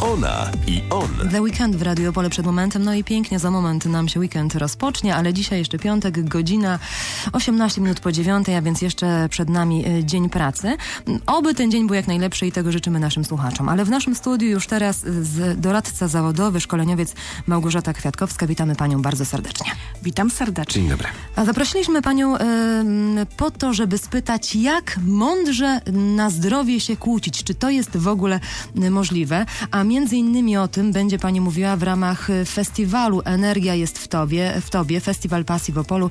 Ona i on. The Weekend w Radio Opole przed momentem, no i pięknie za moment nam się weekend rozpocznie, ale dzisiaj jeszcze piątek, godzina 18 minut po 9, a więc jeszcze przed nami dzień pracy. Oby ten dzień był jak najlepszy i tego życzymy naszym słuchaczom. Ale w naszym studiu już teraz doradca zawodowy, szkoleniowiec Małgorzata Kwiatkowska. Witamy panią bardzo serdecznie. Witam serdecznie. Dzień dobry. A zaprosiliśmy panią po to, żeby spytać, jak mądrze na zdrowie się kłócić. Czy to jest w ogóle możliwe? A między innymi o tym będzie pani mówiła w ramach festiwalu Energia jest w Tobie, Festiwal Pasji w Opolu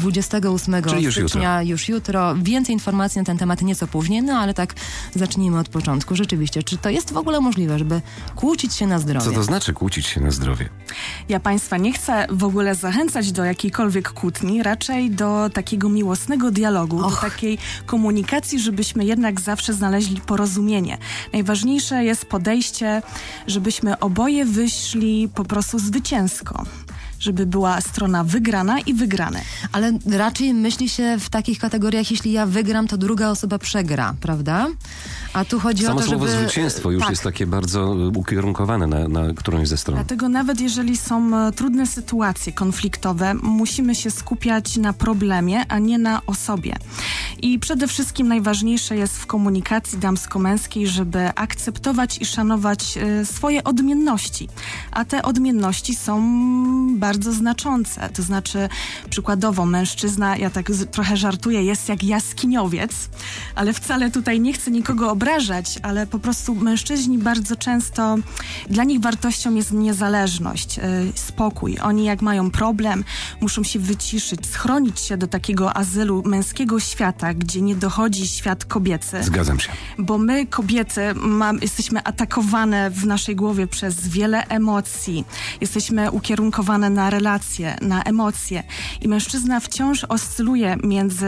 28 Czyli stycznia, już jutro. Więcej informacji na ten temat nieco później, no ale tak zacznijmy od początku. Rzeczywiście, czy to jest w ogóle możliwe, żeby kłócić się na zdrowie? Co to znaczy kłócić się na zdrowie? Ja państwa nie chcę w ogóle zachęcać do jakiejkolwiek kłótni, raczej do takiego miłosnego dialogu, do takiej komunikacji, żebyśmy jednak zawsze znaleźli porozumienie. Najważniejsze jest podejście, żebyśmy oboje wyszli po prostu zwycięsko. Żeby była strona wygrana i wygrany. Ale raczej myśli się w takich kategoriach, jeśli ja wygram, to druga osoba przegra, prawda? A tu chodzi Samo o to, żeby... słowo zwycięstwo już jest takie bardzo ukierunkowane na którąś ze stron. Dlatego nawet jeżeli są trudne sytuacje konfliktowe, musimy się skupiać na problemie, a nie na osobie. I przede wszystkim najważniejsze jest w komunikacji damsko-męskiej, żeby akceptować i szanować swoje odmienności. A te odmienności są bardzo znaczące. To znaczy, przykładowo mężczyzna, ja tak trochę żartuję, jest jak jaskiniowiec, ale wcale tutaj nie chcę nikogo obrażać, ale po prostu mężczyźni bardzo często, dla nich wartością jest niezależność, spokój. Oni jak mają problem, muszą się wyciszyć, schronić się do takiego azylu męskiego świata, gdzie nie dochodzi świat kobiecy. Zgadzam się. Bo my, kobiety, jesteśmy atakowane w naszej głowie przez wiele emocji. Jesteśmy ukierunkowane na relacje, na emocje. I mężczyzna wciąż oscyluje między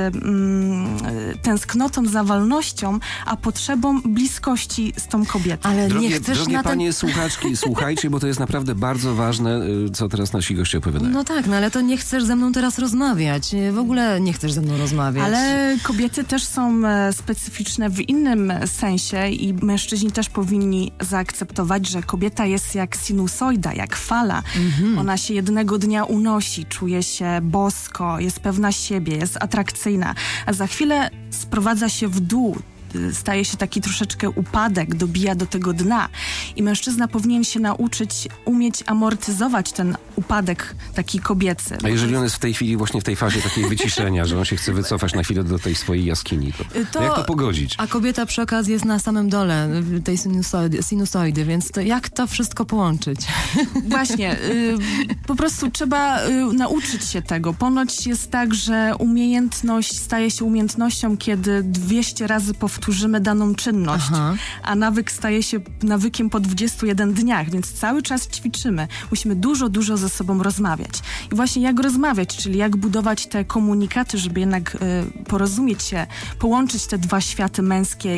tęsknotą za wolnością, a potrzebą bliskości z tą kobietą. Ale Drogie, nie chcesz drogie na ten... panie słuchaczki, słuchajcie, bo to jest naprawdę bardzo ważne, co teraz nasi goście opowiadają. No tak, no ale to nie chcesz ze mną teraz rozmawiać. W ogóle nie chcesz ze mną rozmawiać. Ale kobiety też są specyficzne w innym sensie i mężczyźni też powinni zaakceptować, że kobieta jest jak sinusoida, jak fala. Ona się jednego dnia unosi, czuje się bosko, jest pewna siebie, jest atrakcyjna, a za chwilę sprowadza się w dół. Staje się taki troszeczkę upadek, dobija do tego dna. I mężczyzna powinien się nauczyć umieć amortyzować ten upadek taki kobiecy. A jeżeli on jest w tej chwili właśnie w tej fazie takiej wyciszenia, że on się chce wycofać na chwilę do tej swojej jaskini, to jak to pogodzić? A kobieta przy okazji jest na samym dole tej sinusoidy, więc to jak to wszystko połączyć? Właśnie, po prostu trzeba nauczyć się tego. Ponoć jest tak, że umiejętność staje się umiejętnością, kiedy 200 razy powtórzymy daną czynność, a nawyk staje się nawykiem po 21 dniach, więc cały czas ćwiczymy. Musimy dużo ze sobą rozmawiać. I właśnie jak rozmawiać, czyli jak budować te komunikaty, żeby jednak porozumieć się, połączyć te dwa światy, męskie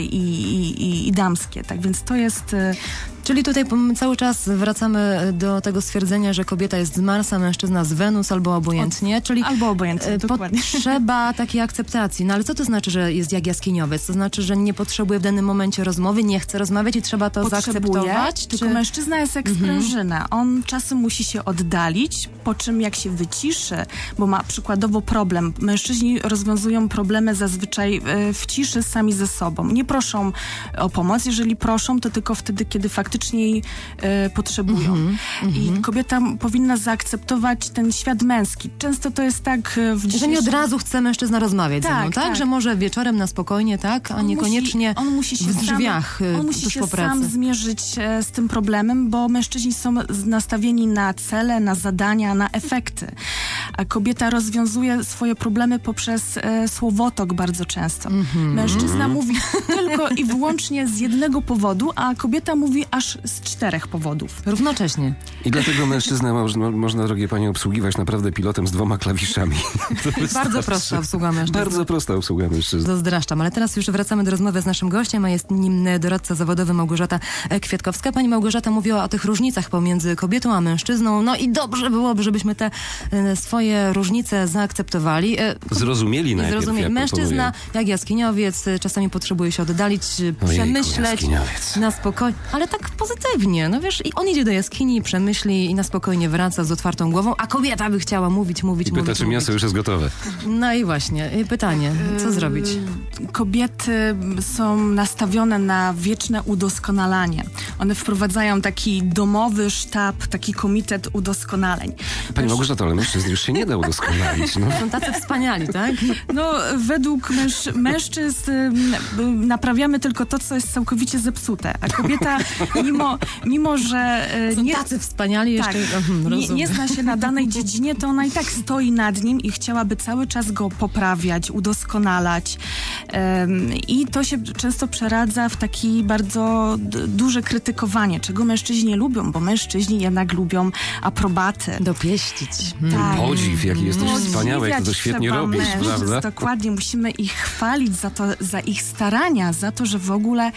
i damskie. Tak więc to jest... Czyli tutaj cały czas wracamy do tego stwierdzenia, że kobieta jest z Marsa, mężczyzna z Wenus, albo obojętnie. Czyli albo obojętnie, dokładnie. Potrzeba takiej akceptacji. No ale co to znaczy, że jest jak jaskiniowiec? To znaczy, że nie potrzebuje w danym momencie rozmowy, nie chce rozmawiać i trzeba to zaakceptować? Tylko mężczyzna jest jak sprężyna. On czasem musi się oddalić, po czym jak się wyciszy, bo ma przykładowo problem. Mężczyźni rozwiązują problemy zazwyczaj w ciszy sami ze sobą. Nie proszą o pomoc. Jeżeli proszą, to tylko wtedy, kiedy faktycznie jej potrzebują. I kobieta powinna zaakceptować ten świat męski. Często to jest tak w dzisiejszym... Że nie od razu chce mężczyzna rozmawiać ze mną, tak? Tak. Że może wieczorem na spokojnie, tak? A niekoniecznie w drzwiach on musi tuż się po pracy. sam zmierzyć z tym problemem, bo mężczyźni są nastawieni na cele, na zadania, na efekty. A kobieta rozwiązuje swoje problemy poprzez słowotok bardzo często. Mężczyzna mówi tylko i wyłącznie z jednego powodu, a kobieta mówi aż z 4 powodów. Równocześnie. I dlatego mężczyznę można, drogie panie, obsługiwać naprawdę pilotem z 2 klawiszami. Bardzo prosta obsługa mężczyzny. Bardzo prosta obsługa mężczyzny. Zazdraszczam, ale teraz już wracamy do rozmowy z naszym gościem, a jest nim doradca zawodowy Małgorzata Kwiatkowska. Pani Małgorzata mówiła o tych różnicach pomiędzy kobietą a mężczyzną. No i dobrze byłoby, żebyśmy te swoje różnice zaakceptowali. Zrozumieli najpierw. Mężczyzna, jak jaskiniowiec, czasami potrzebuje się oddalić, przemyśleć na spokojnie. Ale tak pozytywnie. No wiesz, i on idzie do jaskini, przemyśli i na spokojnie wraca z otwartą głową, a kobieta by chciała mówić. I pyta, czy miasto już jest gotowe. No i właśnie, pytanie, co zrobić? Kobiety są nastawione na wieczne udoskonalanie. One wprowadzają taki domowy sztab, taki komitet udoskonaleń. Pani Małgorzato, ale mężczyzn już się nie da udoskonalić. No. Są tacy wspaniali, tak? No, według mężczyzn naprawiamy tylko to, co jest całkowicie zepsute. A kobieta, mimo że są tacy wspaniali jeszcze. Nie zna się na danej dziedzinie, to ona i tak stoi nad nim i chciałaby cały czas go poprawiać, udoskonalać. I to się często przeradza w taki bardzo duże krytykowanie, czego mężczyźni nie lubią, bo mężczyźni jednak lubią aprobaty. Dopieścić. Tak. Podziw, jaki jesteś wspaniały, jak to świetnie robisz, prawda? Dokładnie, musimy ich chwalić za ich starania, za to, że w ogóle,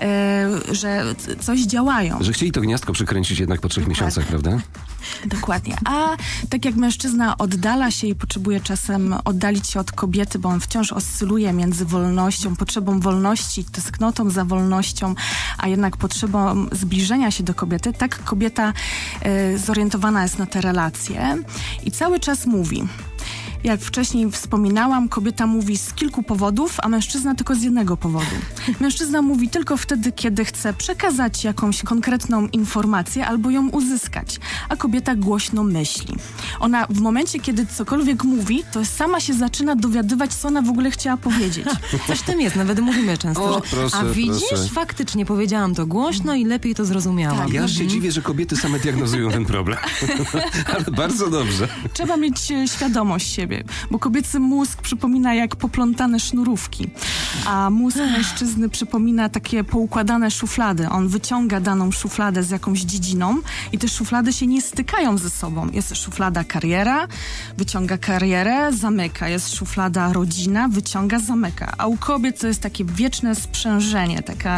że coś działają. Że chcieli to gniazdko przykręcić jednak po 3 miesiącach, prawda? Dokładnie. A tak jak mężczyzna oddala się i potrzebuje czasem oddalić się od kobiety, bo on wciąż oscyluje między wolnością, potrzebą wolności, tęsknotą za wolnością, a jednak potrzebą zbliżenia się do kobiety, tak kobieta zorientowana jest na te relacje i cały czas mówi. Jak wcześniej wspominałam, kobieta mówi z kilku powodów, a mężczyzna tylko z jednego powodu. Mężczyzna mówi tylko wtedy, kiedy chce przekazać jakąś konkretną informację albo ją uzyskać, a kobieta głośno myśli. Ona w momencie, kiedy cokolwiek mówi, to sama się zaczyna dowiadywać, co ona w ogóle chciała powiedzieć. Coś w tym jest, nawet mówimy często, proszę, a widzisz, proszę. Faktycznie powiedziałam to głośno i lepiej to zrozumiałam. Tak. Ja już się dziwię, że kobiety same diagnozują ten problem. Ale bardzo dobrze. Trzeba mieć świadomość siebie, bo kobiecy mózg przypomina jak poplątane sznurówki, a mózg mężczyzny przypomina takie poukładane szuflady. On wyciąga daną szufladę z jakąś dziedziną i te szuflady się nie stykają ze sobą. Jest szuflada kariera, wyciąga karierę, zamyka. Jest szuflada rodzina, wyciąga, zamyka. A u kobiet to jest takie wieczne sprzężenie, taka...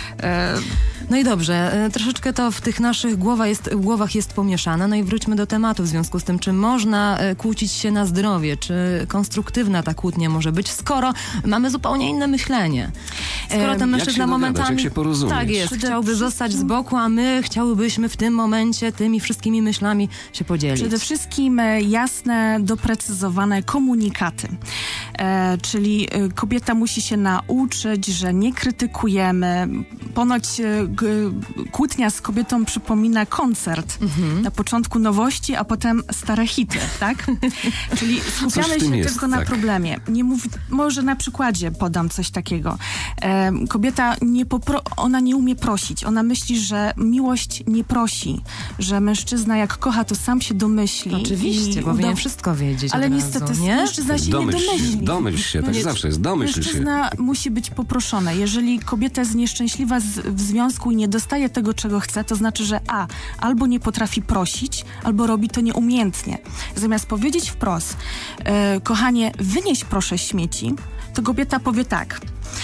No i dobrze, troszeczkę to w tych naszych głowach jest pomieszane. No i wróćmy do tematu w związku z tym, czy można kłócić się na zdrowie, czy konstruktywna ta kłótnia może być, skoro mamy zupełnie inne myślenie. Skoro ten mężczyzna momentami... Jak się porozumieć? Tak jest, chciałby zostać z boku, a my chciałybyśmy w tym momencie tymi wszystkimi myślami się podzielić. Przede wszystkim jasne, doprecyzowane komunikaty. Czyli kobieta musi się nauczyć, że nie krytykujemy. Ponoć kłótnia z kobietą przypomina koncert. Na początku nowości, a potem stare hity, tak? Czyli skupiamy się tylko na problemie. Może na przykładzie podam coś takiego. Kobieta ona nie umie prosić. Ona myśli, że miłość nie prosi. Że mężczyzna jak kocha, to sam się domyśli. Oczywiście, powinien wszystko wiedzieć. Ale od niestety razu, nie? mężczyzna się nie domyśli. Domyśl się, tak zawsze jest. Domyśl się. Mężczyzna musi być poproszony. Jeżeli kobieta jest nieszczęśliwa w związku i nie dostaje tego, czego chce, to znaczy, że albo nie potrafi prosić, albo robi to nieumiejętnie. Zamiast powiedzieć wprost, kochanie, wynieś proszę śmieci, to kobieta powie tak.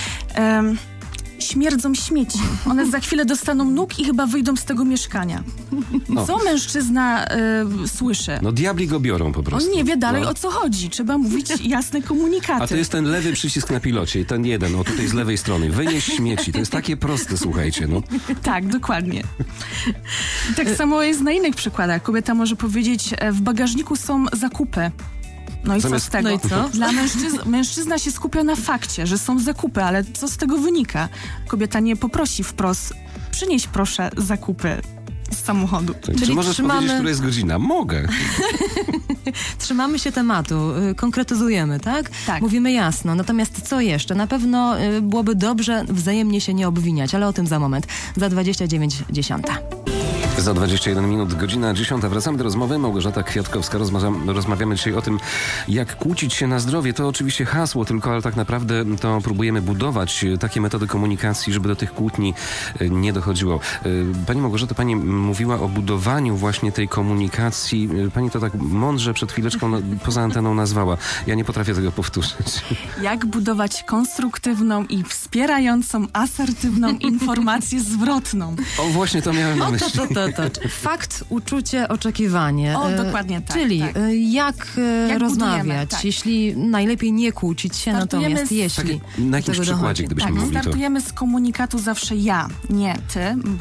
Śmierdzą śmieci. One za chwilę dostaną nóg i chyba wyjdą z tego mieszkania. Co mężczyzna słyszy? No diabli go biorą po prostu. On nie wie dalej, o co chodzi. Trzeba mówić jasne komunikaty. A to jest ten lewy przycisk na pilocie i ten jeden, tutaj z lewej strony. Wynieś śmieci. To jest takie proste, słuchajcie. No. Tak, dokładnie. I tak samo jest na innych przykładach. Kobieta może powiedzieć, w bagażniku są zakupy. No i co z tego? No i co? Dla mężczyzna się skupia na fakcie, że są zakupy, ale co z tego wynika? Kobieta nie poprosi wprost, przynieś proszę zakupy z samochodu. Czy możesz powiedzieć, która jest godzina? Mogę. Trzymamy się tematu, konkretyzujemy, tak? Tak. Mówimy jasno. Natomiast co jeszcze? Na pewno byłoby dobrze wzajemnie się nie obwiniać, ale o tym za moment. Za 29:10. Za 21 minut, godzina 10. Wracamy do rozmowy. Małgorzata Kwiatkowska. Rozmawiamy dzisiaj o tym, jak kłócić się na zdrowie. To oczywiście hasło tylko, ale tak naprawdę to próbujemy budować takie metody komunikacji, żeby do tych kłótni nie dochodziło. Pani Małgorzata, pani mówiła o budowaniu właśnie tej komunikacji. Pani to tak mądrze przed chwileczką poza anteną nazwała. Ja nie potrafię tego powtórzyć. Jak budować konstruktywną i wspierającą, asertywną informację zwrotną. O, właśnie to miałem na myśli. To Fakt, uczucie, oczekiwanie. Dokładnie tak. Czyli tak. Jak rozmawiać, budujemy, tak. jeśli najlepiej nie kłócić się, natomiast jeśli Na jakimś do tego przykładzie, dochodzi. gdybyśmy mogli to... Startujemy z komunikatu zawsze ja, nie ty,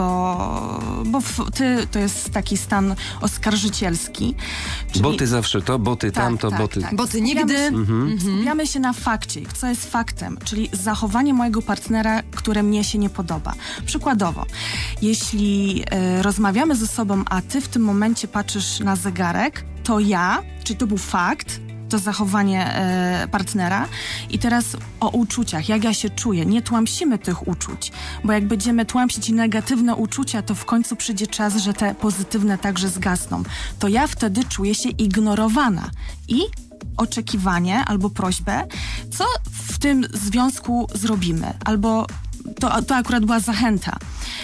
bo ty to jest taki stan oskarżycielski. Czyli... Bo ty zawsze to, bo ty tamto, bo ty... Bo ty nigdy... Skupiamy się na fakcie, co jest faktem, czyli zachowanie mojego partnera, które mnie się nie podoba. Przykładowo, jeśli rozmawiamy ze sobą, a ty w tym momencie patrzysz na zegarek, to ja, czyli to był fakt, to zachowanie partnera i teraz o uczuciach, jak ja się czuję. Nie tłamsimy tych uczuć, bo jak będziemy tłamsić negatywne uczucia, to w końcu przyjdzie czas, że te pozytywne także zgasną. To ja wtedy czuję się ignorowana i oczekiwanie albo prośbę, co w tym związku zrobimy, albo to akurat była zachęta,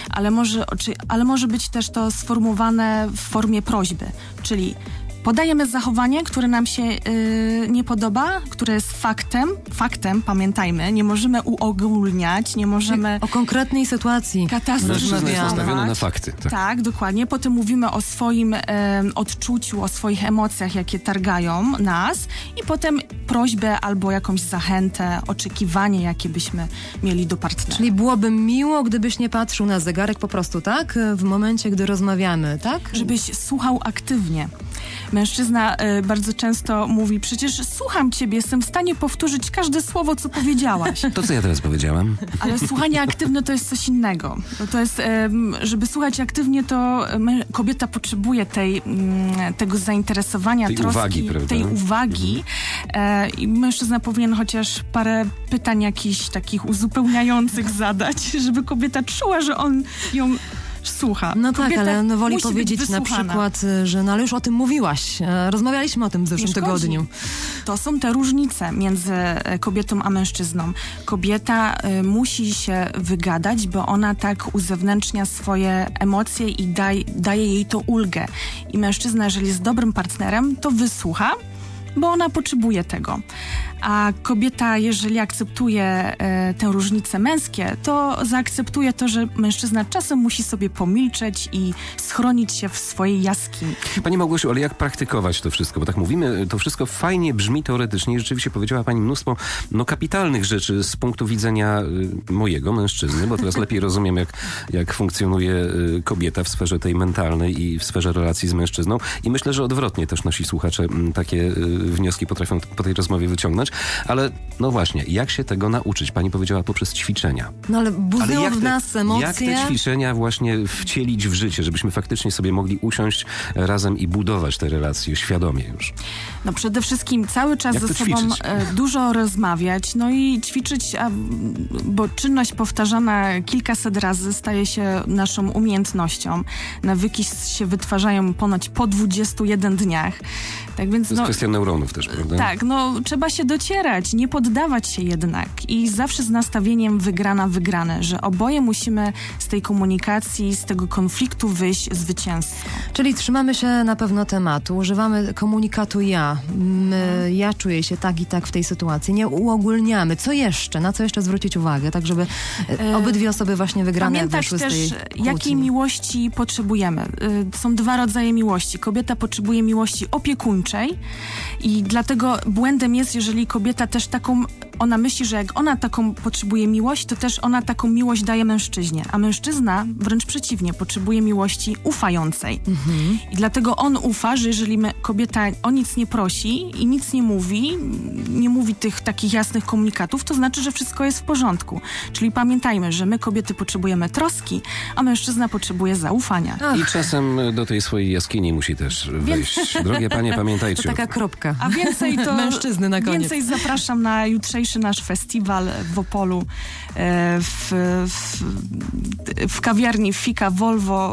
ale może być też to sformułowane w formie prośby, czyli podajemy zachowanie, które nam się nie podoba, które jest faktem, pamiętajmy, nie możemy uogólniać, nie możemy... O konkretnej sytuacji. Mężczyzna jest nastawiony na fakty. Tak, dokładnie. Potem mówimy o swoim odczuciu, o swoich emocjach, jakie targają nas i potem prośbę albo jakąś zachętę, oczekiwanie, jakie byśmy mieli do partnera. Czyli byłoby miło, gdybyś nie patrzył na zegarek po prostu, tak? W momencie, gdy rozmawiamy, tak? Żebyś słuchał aktywnie. Mężczyzna bardzo często mówi, przecież słucham ciebie, jestem w stanie powtórzyć każde słowo, co powiedziałaś. To, co ja teraz powiedziałam. Ale słuchanie aktywne to jest coś innego. To jest, żeby słuchać aktywnie, to kobieta potrzebuje tego zainteresowania, tej troski, uwagi, prawda? tej uwagi. I mężczyzna powinien chociaż parę pytań jakichś takich uzupełniających zadać, żeby kobieta czuła, że on ją słucha. No tak, Kobieta ale woli musi powiedzieć być na przykład, że ale już o tym mówiłaś. Rozmawialiśmy o tym w zeszłym tygodniu. To są te różnice między kobietą a mężczyzną. Kobieta musi się wygadać, bo ona tak uzewnętrznia swoje emocje i daje jej to ulgę. I mężczyzna, jeżeli jest dobrym partnerem, to wysłucha, bo ona potrzebuje tego. A kobieta, jeżeli akceptuje tę różnicę męskie, to zaakceptuje to, że mężczyzna czasem musi sobie pomilczeć i schronić się w swojej jaskini. Pani Małgosiu, ale jak praktykować to wszystko? Bo tak mówimy, to wszystko fajnie brzmi teoretycznie i rzeczywiście powiedziała pani mnóstwo kapitalnych rzeczy z punktu widzenia mojego mężczyzny, bo teraz lepiej rozumiem, jak funkcjonuje kobieta w sferze tej mentalnej i w sferze relacji z mężczyzną. I myślę, że odwrotnie też nasi słuchacze takie wnioski potrafią po tej rozmowie wyciągnąć. Ale no właśnie, jak się tego nauczyć? Pani powiedziała poprzez ćwiczenia. No ale budzą w nas emocje. Jak te ćwiczenia właśnie wcielić w życie, żebyśmy faktycznie sobie mogli usiąść razem i budować te relacje świadomie już? No przede wszystkim cały czas Jak ze sobą dużo rozmawiać, no i ćwiczyć, bo czynność powtarzana kilkaset razy staje się naszą umiejętnością. Nawyki się wytwarzają ponoć po 21 dniach. Tak więc, to jest kwestia neuronów też, prawda? Tak, trzeba się docierać, nie poddawać się jednak i zawsze z nastawieniem wygrane, że oboje musimy z tej komunikacji, z tego konfliktu wyjść zwycięsko. Czyli trzymamy się na pewno tematu, używamy komunikatu ja. Ja czuję się tak i tak w tej sytuacji. Nie uogólniamy. Co jeszcze? Na co jeszcze zwrócić uwagę? Tak, żeby obydwie osoby właśnie wygrane wyszły z tej kłótni. Pamiętać też, jakiej miłości potrzebujemy. Są dwa rodzaje miłości. Kobieta potrzebuje miłości opiekuńczej i dlatego błędem jest, jeżeli kobieta też ona myśli, że jak ona taką potrzebuje miłość, to też ona taką miłość daje mężczyźnie. A mężczyzna wręcz przeciwnie, potrzebuje miłości ufającej. I dlatego on ufa, że jeżeli kobieta o nic nie prosi i nic nie mówi tych takich jasnych komunikatów, to znaczy, że wszystko jest w porządku. Czyli pamiętajmy, że my kobiety potrzebujemy troski, a mężczyzna potrzebuje zaufania. I czasem do tej swojej jaskini musi też wejść. Drogie panie, pamiętajcie. To taka kropka. A więcej to mężczyzny na koniec. Więcej zapraszam na jutrzejszy nasz festiwal w Opolu w kawiarni Fika Volvo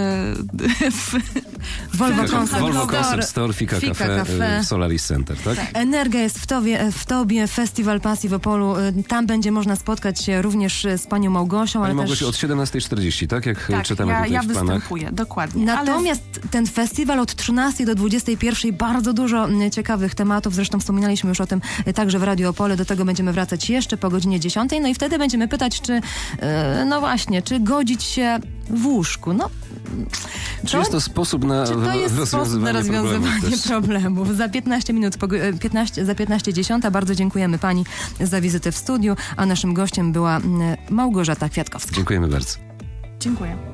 Volvo Concept Store, Fika Cafe w Solaris Center, tak? Energia jest w tobie, Festiwal Pasji w Opolu. Tam będzie można spotkać się również z panią Małgosią. Pani Małgosiu, od 17:40, tak? Jak czytamy tutaj ja w planach. występuję, dokładnie. Natomiast ten festiwal od 13 do 21 bardzo dużo ciekawych tematów. Zresztą wspominaliśmy już o tym także w Radiu Opole. Do tego będziemy wracać jeszcze po godzinie 10. No i wtedy będziemy pytać, czy godzić się w łóżku. No, Czy jest to sposób na rozwiązywanie problemów? Za 15 minut, za 15:10 bardzo dziękujemy pani za wizytę w studiu, a naszym gościem była Małgorzata Kwiatkowska. Dziękujemy bardzo. Dziękuję.